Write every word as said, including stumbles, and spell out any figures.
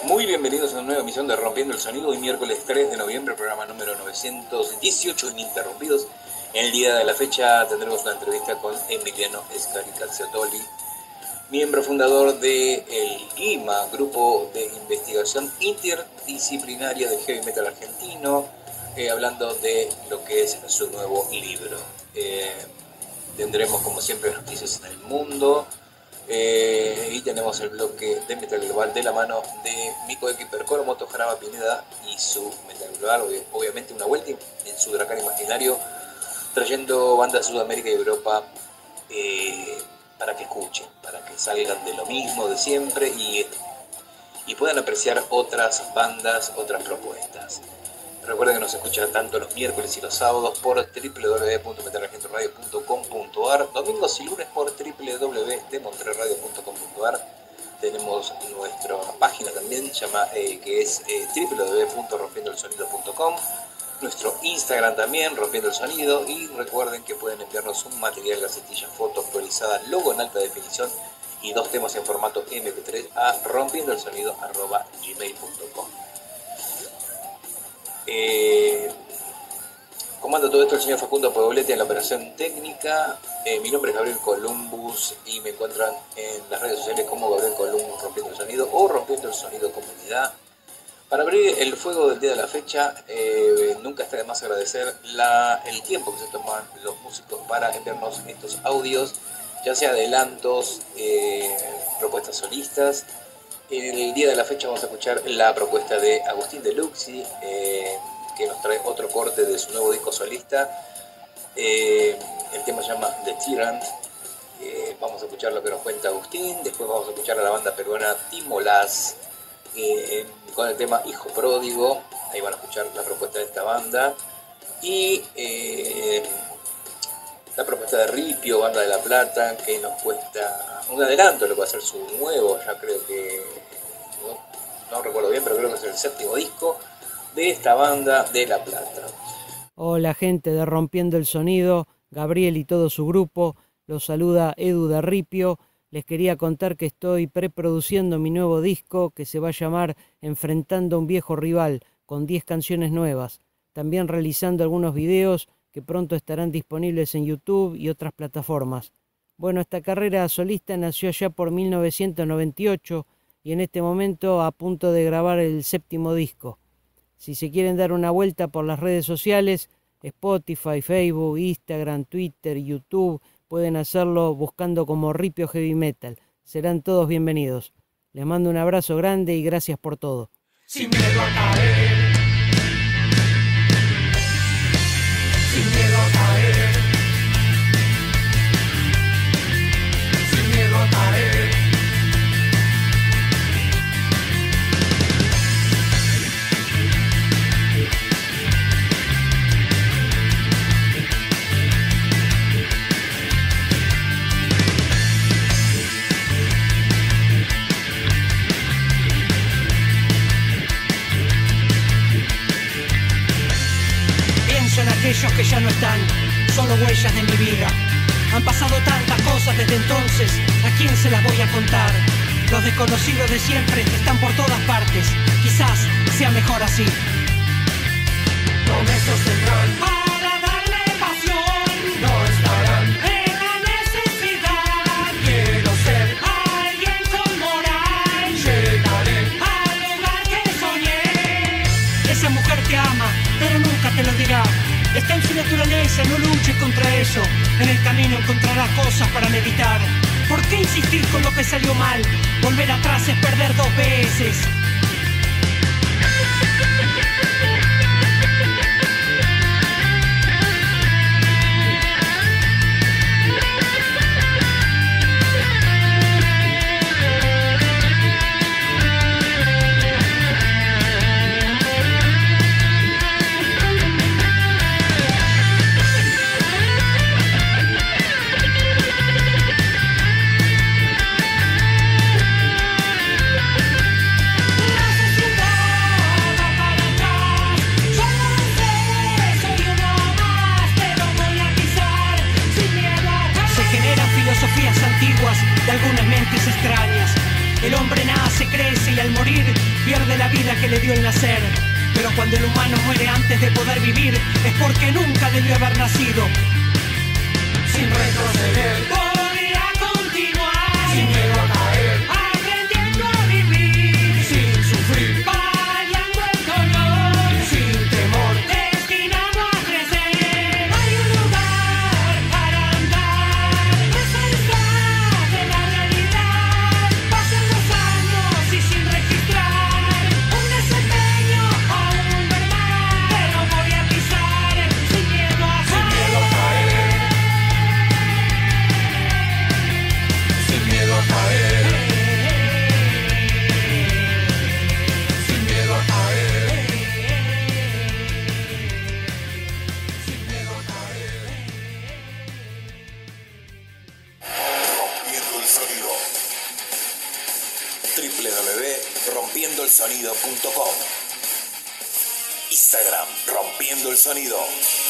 Muy bienvenidos a una nueva emisión de Rompiendo el Sonido. Hoy miércoles tres de noviembre, programa número novecientos dieciocho ininterrumpidos. En el día de la fecha tendremos una entrevista con Emiliano Scaricazzotoli, miembro fundador del GIMA, Grupo de Investigación Interdisciplinaria del Heavy Metal Argentino, eh, hablando de lo que es su nuevo libro. Eh, tendremos como siempre noticias en el mundo. Eh, y tenemos el bloque de Metal Global de la mano de Mico Equiper, Coromoto, Jaraba Pineda y su Metal Global, obviamente una vuelta en su Dracar imaginario, trayendo bandas de Sudamérica y Europa eh, para que escuchen, para que salgan de lo mismo de siempre y, y puedan apreciar otras bandas, otras propuestas. Recuerden que nos escuchan tanto los miércoles y los sábados por doble u doble u doble u punto metal argento radio punto com punto a r, domingos y lunes por doble u doble u doble u punto monterrey radio punto com punto a r. Tenemos nuestra página también, llama, eh, que es eh, doble u doble u doble u punto rompiendo el sonido punto com, nuestro Instagram también, Rompiendo el Sonido, y recuerden que pueden enviarnos un material, gacetilla, foto actualizada, logo en alta definición y dos temas en formato eme pe tres a rompiendo el sonido arroba gmail punto com. Eh, comando todo esto el señor Facundo Puebletti en la operación técnica. Eh, mi nombre es Gabriel Columbus y me encuentran en las redes sociales como Gabriel Columbus Rompiendo el Sonido o Rompiendo el Sonido Comunidad. Para abrir el fuego del día de la fecha, eh, nunca está de más agradecer la, el tiempo que se toman los músicos para enviarnos estos audios, ya sea adelantos, eh, propuestas solistas. El día de la fecha vamos a escuchar la propuesta de Agustín de Luxi, eh, que nos trae otro corte de su nuevo disco solista. Eh, el tema se llama The Tyrant. Eh, vamos a escuchar lo que nos cuenta Agustín. Después vamos a escuchar a la banda peruana Timolás eh, con el tema Hijo Pródigo. Ahí van a escuchar la propuesta de esta banda. Y eh, la propuesta de Ripio, banda de La Plata, que nos cuesta un adelanto de lo que va a ser su nuevo, ya creo que, no, no recuerdo bien, pero creo que es el séptimo disco de esta banda de La Plata. Hola gente de Rompiendo el Sonido, Gabriel y todo su grupo, los saluda Edu de Ripio. Les quería contar que estoy preproduciendo mi nuevo disco que se va a llamar Enfrentando a un viejo rival, con diez canciones nuevas. También realizando algunos videos que pronto estarán disponibles en YouTube y otras plataformas. Bueno, esta carrera solista nació allá por mil novecientos noventa y ocho y en este momento a punto de grabar el séptimo disco. Si se quieren dar una vuelta por las redes sociales, Spotify, Facebook, Instagram, Twitter, YouTube, pueden hacerlo buscando como Ripio Heavy Metal. Serán todos bienvenidos. Les mando un abrazo grande y gracias por todo. Sin miedo a caer, sin miedo a caer. A caer. Pienso en aquellos que ya no están, solo huellas de mi vida. Han pasado tantas cosas desde entonces, ¿a quién se las voy a contar? Los desconocidos de siempre están por todas partes, quizás sea mejor así. Promesas tendrán para darle pasión, no estarán en la necesidad. Quiero ser alguien con moral, llegaré al lugar que soñé. Esa mujer te ama, pero nunca te lo dirá. Está en su naturaleza, no luches contra eso. En el camino encontrarás cosas para meditar. ¿Por qué insistir con lo que salió mal? Volver atrás es perder dos veces. de la vida que le dio el nacer. Pero cuando el humano muere antes de poder vivir, es porque nunca debió haber nacido. Sin retroceder, podría continuar, sin miedo a caer, aprendiendo a vivir, sin sufrir, paliando el dolor, sin temor, destinado a crecer. Hay un lugar para andar, descansar de la realidad. Pasan los años y sin registrar un desempeño o un verbal, pero voy a pisar sin miedo a caer. Sin miedo a caer. Sin miedo a caer. Sin miedo a caer. Sin miedo a caer. Rompiendo el sonido. doble u doble u doble u punto rompiendo el sonido punto com. Instagram Rompiendo el Sonido.